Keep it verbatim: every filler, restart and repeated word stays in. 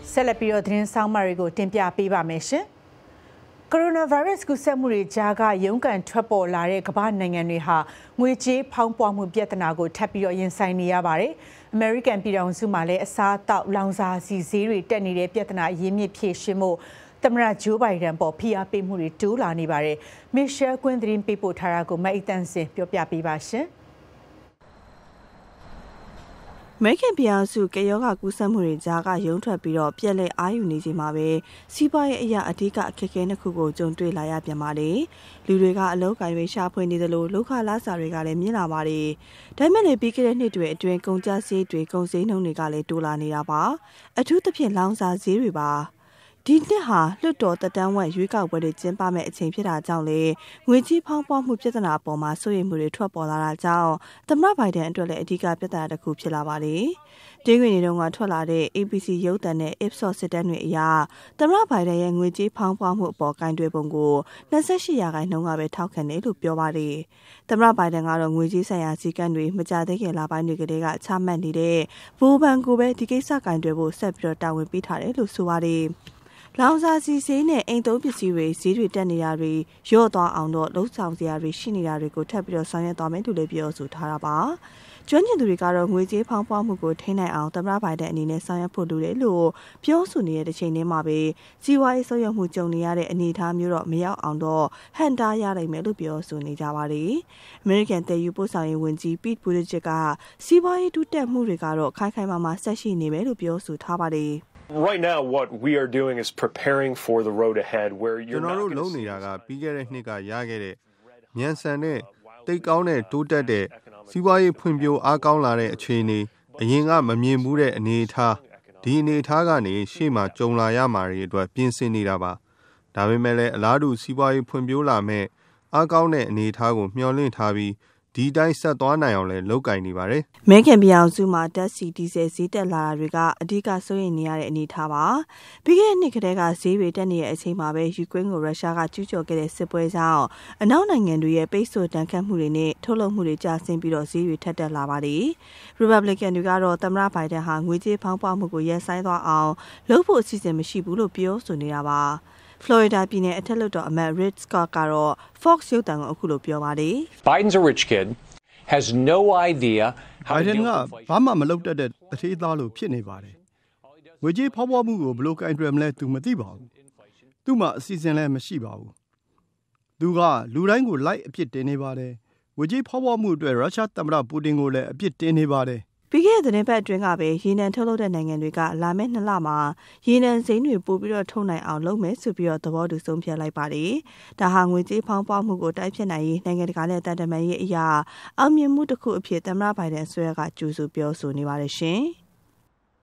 ဆက်လက်ပြီးတော့သတင်းဆောင်မတွေကိုတင်ပြပေးပါမယ်ရှင်။ ကိုရိုနာဗိုင်းရပ်စ်ကူးစက်မှုတွေကြားကရုန်းကန်ထွက်ပေါ်လာတဲ့ကမ္ဘာနိုင်ငံတွေဟာငွေကြေးဖောင်းပွားမှုပြဿနာကိုထပ်ပြီးတော့ရင်ဆိုင်နေရပါတယ်။ အမေရိကန်ပြည်ထောင်စုမှာလည်းအစားအသောက်လောင်စာဆီဈေးတွေတက်နေတဲ့ပြဿနာအရင်းမြစ်ဖြေရှင်းမှုသမ္မတဂျိုးဘိုင်ဒန်ပေါ်ဖိအားပေးမှုတွေတိုးလာနေပါတယ်။ မစ်ရှယ်ကွင်းသတင်းပေးပို့ထားတာကိုမအိတ်တန့်စင်ပြောပြပေးပါရှင်။အမေရိကန်ပြည်ထောင်စုကရောဂါကူးစက်မှုတွေကြားကရုန်းထွက်ပြီးတော့ပြက်လက်အားယူနေချိန်မှာပဲစီးပွားရေးအရာအဓိကအခက်အခဲနှစ်ခုကိုကြုံတွေ့လာရပြန်ပါတယ်။လူတွေကအလုပ်ကိုင်တွေရှာဖွေနေသလိုလောက်ခလာစာတွေကလည်းမြင့်လာပါတယ်။ဒါပေမဲ့လည်းပြီးခဲ့တဲ့နှစ်တွေအတွင်းကုန်ကျစရိတ်တွေကုန်စည်နှုန်းတွေကလည်းတိုးလာနေတာပါ။အထူးသဖြင့်လောင်စာဈေးတွေပါဒီနှစ်ဟာလွှတ်တော်တက်တန်းဝက်ရွေးကောက်ပွဲတွေကျင်းပမဲ့အချိန်ဖြစ်တာကြောင့်လေငွေကြီးဖောင်းပွားမှုပြဿနာအပေါ်မှာစိုးရိမ်မှုတွေထွက်ပေါ်လာတာကြောင့်သမ္မတဘိုင်ဒန်အတွက်လည်းအဓိကပြဿနာတစ်ခုဖြစ်လာပါတယ်။တင်းဝင်နေတုန်းကထွက်လာတဲ့ A B C ရုပ်သံနဲ့ Ipsos စစ်တမ်းတွေအရသမ္မတဘိုင်ဒန်ရဲ့ငွေကြီးဖောင်းပွားမှုအပေါ်ကင်တွယ်ပုံကို၂၈ရာခိုင်နှုန်းကပဲထောက်ခံတယ်လို့ပြောပါတယ်။သမ္မတဘိုင်ဒန်ကတော့ငွေကြီးဆိုင်ရာစည်းကမ်းတွေမကြသေးခင်လပိုင်းတွေကတည်းကချမှတ်နေတဲ့ဘိုးဘန်ကိုပဲဒီကိစ္စကင်တွယ်ဖို့ဆက်ပြီးတော့တာဝန်ပေးထားတယ်လို့ဆိုပါတယ်။လောင်စာဆီဈေးနဲ့အိမ်သုံးပစ္စည်းတွေဈေးတွေတက်နေတာတွေရော့သွားအောင်တော့လှုပ်ဆောင်စရာတွေရှိနေတာတွေကိုထပ်ပြီးတော့ဆောင်ရွက်သွားမယ်လို့လည်းပြောဆိုထားတာပါကျွမ်းကျင်သူတွေကတော့ငွေကြေးဖောင်းပွားမှုကိုထိန်းနိုင်အောင်သမ္မတဘိုင်ဒန်အနေနဲ့ဆောင်ရွက်ဖို့လိုတယ်လို့ပြောဆိုနေတဲ့တစ်ချိန်တည်းမှာပဲစီးပွားရေးဆုတ်ယုတ်မှုကြုံနေရတဲ့အနေအထားမျိုးတော့မရောက်အောင်တော့ဟန်တာရနိုင်မယ်လို့ပြောဆိုနေကြပါတယ်အမေရိကန်တည်ယူပို့ဆောင်ရေးဝန်ကြီး Pete Buttigieg ကစီးပွားရေးတိုးတက်မှုတွေကတော့ခိုင်ခိုင်မာမာဆက်ရှိနေမယ်လို့ပြောဆိုထားပါတယ် Right now what we are doing is preparing for the road ahead where you're not ကျွန်တော်တို့လုပ်နေတာကပြီးခဲ့တဲ့နှစ်ကရခဲ့တဲ့မြန်ဆန်တဲ့တိတ်ကောင်းတဲ့တိုးတက်တဲ့စီးပွားရေးဖွံ့ဖြိုးအားကောင်းလာတဲ့အခြေအနေအရင်ကမမြင်ဘူးတဲ့အနေအထားဒီအနေအထားကနေရှေ့မှာကြုံလာရမှာတွေအတွက်ပြင်ဆင်နေတာပါဒါပေမဲ့လည်းအလားတူစီးပွားရေးဖွံ့ဖြိုးလာမဲ့အားကောင်းတဲ့အနေအထားကိုမျှော်လင့်ထားပြီးဒီတိုင်းဆက်သွားနိုင်အောင်လဲလုပ်ကင်နေပါတယ်။အမေရိကန်ပြည်အောင်စုမှာဓာတ်ဆီဒီဇယ်ဈေးတက်လာတာတွေကအဓိကစိုးရိမ်နေရတဲ့အနေအထားပါ။ပြီးခဲ့တဲ့နှစ်ကတည်းကဈေးတွေတက်နေတဲ့အချိန်မှာပဲယူကရိန်းကိုရုရှားကကျူးကျော်ခဲ့တဲ့စစ်ပွဲကြောင့်အနောက်နိုင်ငံတွေရဲ့ပိတ်ဆို့တန်ခတ်မှုတွေနဲ့ထုတ်လုပ်မှုတွေကျဆင်းပြီးတော့ဈေးတွေထက်တက်လာပါတယ်။ Republican တွေကတော့သမ္မတဘိုင်ဒန်ဟာငွေကြေးဖောင်းပွားမှုကိုရပ်ဆိုင်းသွားအောင်လုပ်ဖို့အစီအစဉ်မရှိဘူးလို့ပြောဆိုနေတာပါ။ Florida ပြည်နယ်အထက်လွှတ်တော်အမတ် Rick Scott ကတော့ Fox ရုပ်သံကိုအခုလိုပြောပါတယ်။ Biden's a rich kid has no idea how to deal with inflation. ဘာမှမလုပ်တတ်တဲ့တထေးသားလို့ဖြစ်နေပါတယ်။ငွေကြေးဖောင်းပွားမှုကိုဘယ်လိုကင်တွယ်မလဲသူမသိပါဘူး။သူ့မှာအစီအစဉ်လည်းမရှိပါဘူး။သူကလူတိုင်းကိုလိုက်အပြစ်တင်နေပါတယ်။ငွေကြေးဖောင်းပွားမှုအတွက်ရုရှားသမ္မတပူတင်ကိုလည်းအပြစ်တင်နေပါတယ်ပြီးခဲ့တဲ့သတင်းပတ်အတွင်းကပဲရေနံထုတ်လုပ်တဲ့နိုင်ငံတွေကလာမယ့်နှစ်လမှာရေနံစိမ်းတွေပို့ပြီးတော့ထုတ်နိုင်အောင်လုပ်မယ်ဆိုပြီးတော့သဘောတူဆုံးဖြတ်လိုက်ပါတယ်။ဒါဟာငွေကြေးဖောင်းပွားမှုကိုတိုက်ဖျက်နိုင်ရေးနိုင်ငံတကာနဲ့တန်တမာရေးအရာအောင်မြင်မှုတစ်ခုအဖြစ်သမ္မတဘိုင်ဒန်အစိုးရကကြိုးဆိုပြောဆိုနေပါတယ်ရှင်။